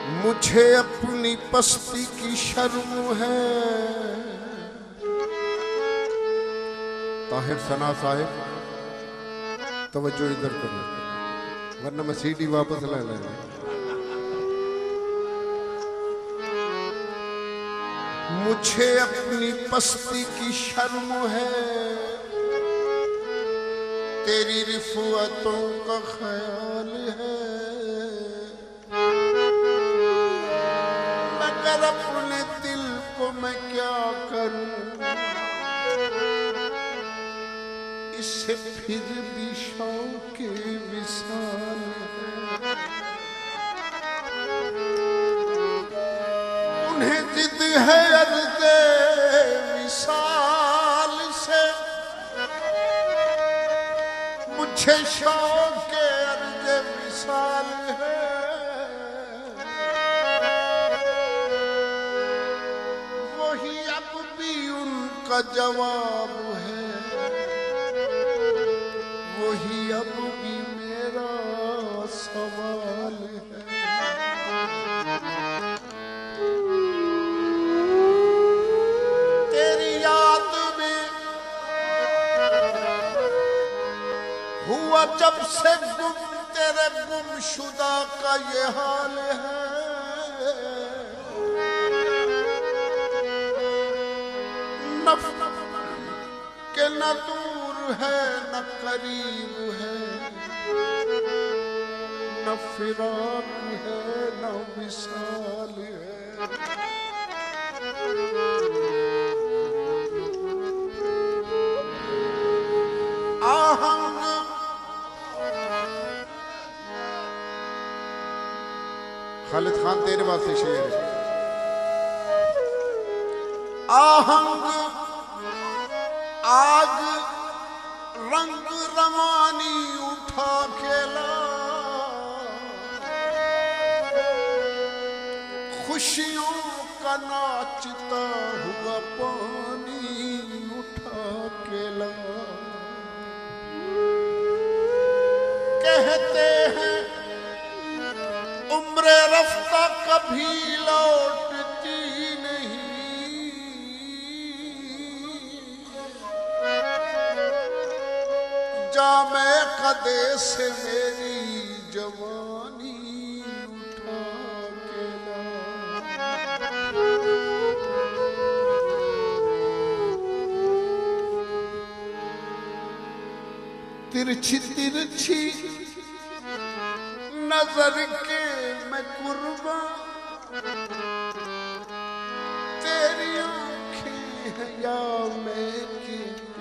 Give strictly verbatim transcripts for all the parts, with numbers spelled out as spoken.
मुझे अपनी पस्ती की शर्म है। ताहिर सना साहिब तवज्जो इधर करो, वरना मैं सीडी वापस ले लेना। मुझे अपनी पस्ती की शर्म है, तेरी रिफ़अतों का ख्याल है। मगर अपने दिल को मैं क्या करूं, इससे फिर भी शौक़ विसाल है। उन्हें जिद है अर्ज़े विसाल से, मुझे शौक़ अर्ज़े विसाल है। वही अब भी उनका जवाब है, वही अब भी मेरा सवाल है। तेरी याद में हुआ जब से गुम, तेरे गुमशुदा का ये हाल है। नफ के न दूर है न करीब है, न फिराक है न विसाल है। आहंग खालिद खान तेरे वास्ते शेर है। आहंग आग रंग रवानी उठा के ला, खुशियों का नाचता हुआ पानी उठा के ला। कहते हैं उम्र रफ्ता कभी लौटती नहीं, जामे कदे से मेरी जवानी उठा के ला। तिरछी तिरछी नजर के मैं कुर्बा, तेरी आँखें हैं या मैं की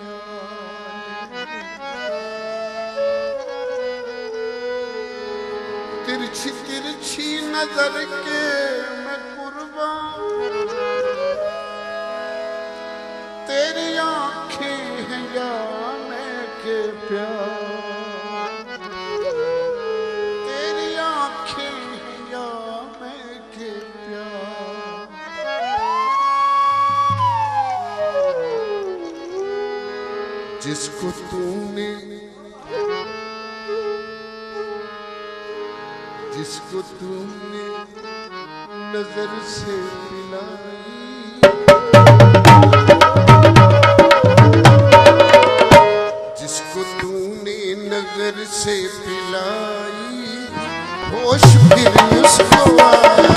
तिरछी तिरछी नजर के मैं कुर्बा, तेरी आँखें हैं या मैं के प्यार। तेरी आँखें हैं या मैं के प्यार। जिसको तूने जिसको तूने नजर से पिलाई, जिसको तूने नजर से पिलाई, होश फिर उसको आया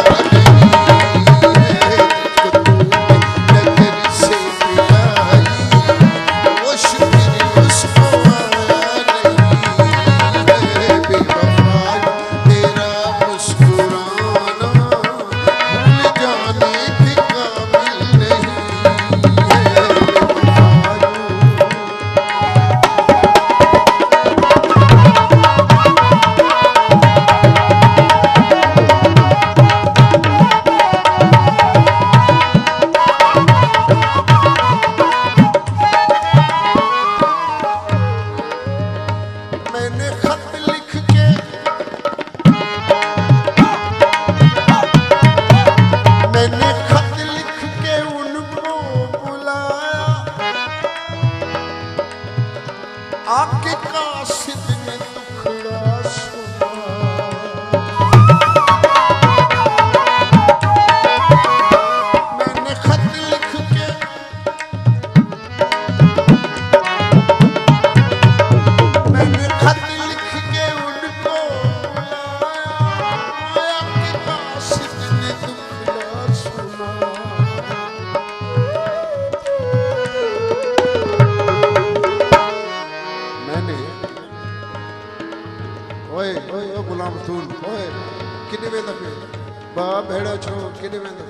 खातून ओए किने वेंदा पे बा भेड़ा छो किने वेंदा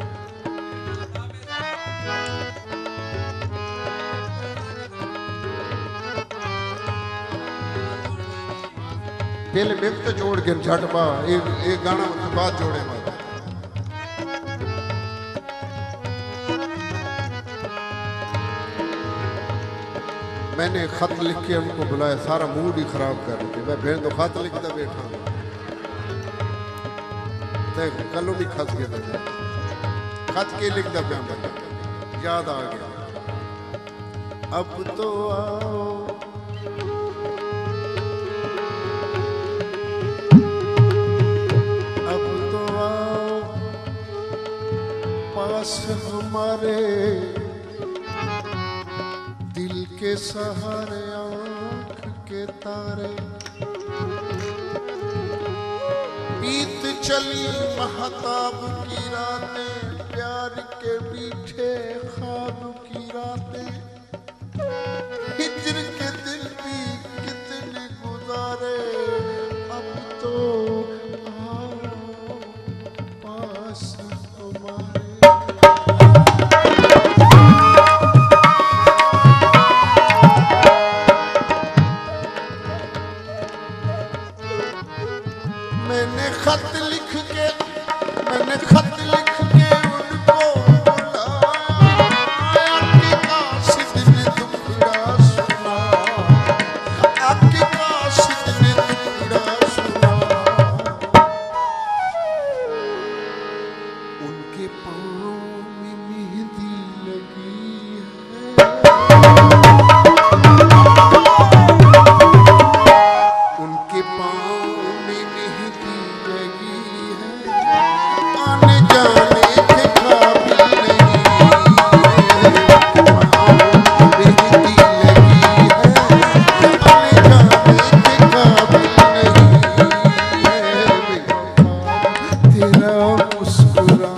पहले बेक तो जोड़ के झट बा एक एक गाना बाद जोड़े मत मैंने खत लिख के उनको बुलाया सारा मूड ही खराब कर रहे थे मैं फिर तो खत लिखता बैठा कल भी खस गया था खत के लिखता पे याद आ गया अब तो आओ अब तो आओ पास हमारे दिल के सहारे आँख के तारे बीत चली महताब की रातें प्यार के मीठे ख्वाब की रातें हिजर के दिल भी कितने गुजारे अब तो आओ पास हमारे मैंने खत लिख के मैंने खत लिख के उनको बुलाया कि काशिद ने दुखड़ा सुना आपकी काशिद ने दुखड़ा सुना उनके पाँव में मेहंदी लगी है उनके पाँव में मेहंदी लगी है आने जाने के काबिल नहीं मेहंदी लगी है आने जाने के काबिल नहीं तेरा मुस्कुराना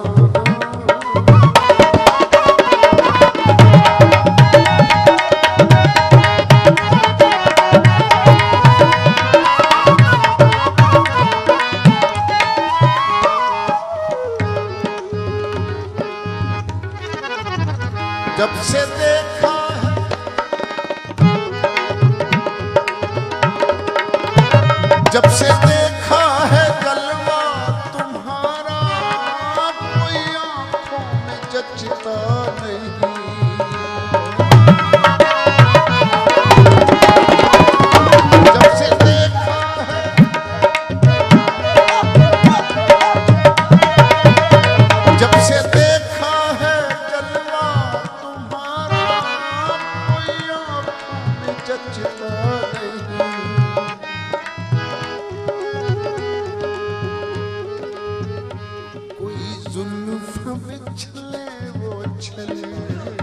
जब से देखा है जब से देखा है जलवा तुम्हारा कोई आंखों में जचता नहीं जब से देखा है जब से देखा है जलवा तुम्हारा कोई आंखों में जचता नहीं कोई जुल्फ में छले वो छले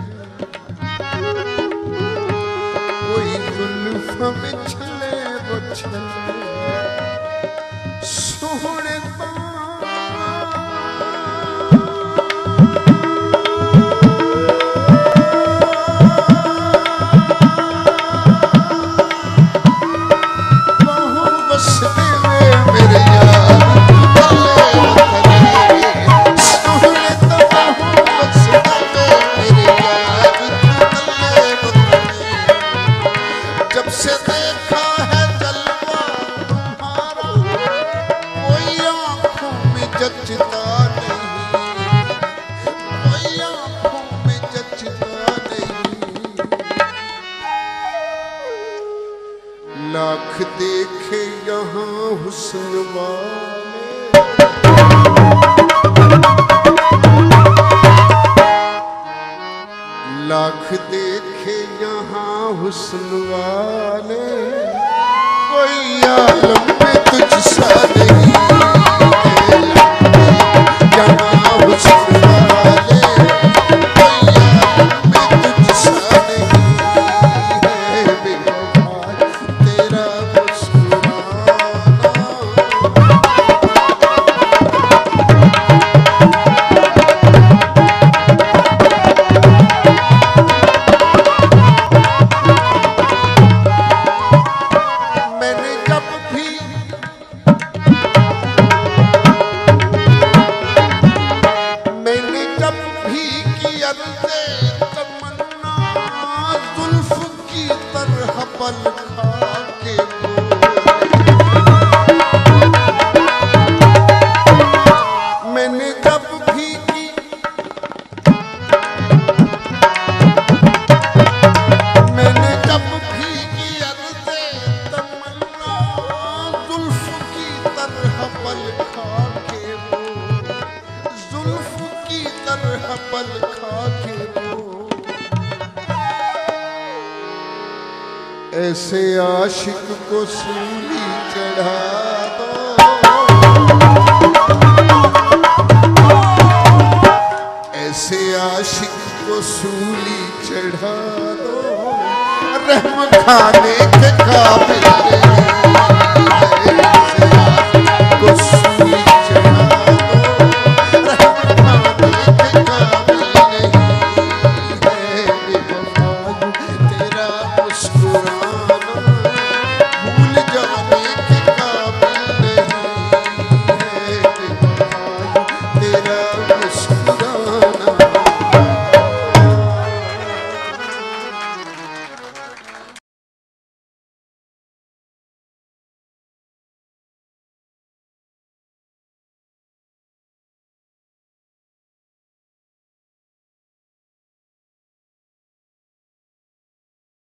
कोई जुल्फ में छले वो छले सोहने जब से देखा जब भी की मैंने जब भी की अर्ज़े तमन्ना जुल्फ की तरह पल खा के वो जुल्फ की तरह पल खा के वो ऐसे आशिक को सूली चढ़ा दो ऐसे आशिक को सूली चढ़ा दो रहम खाने के काबिल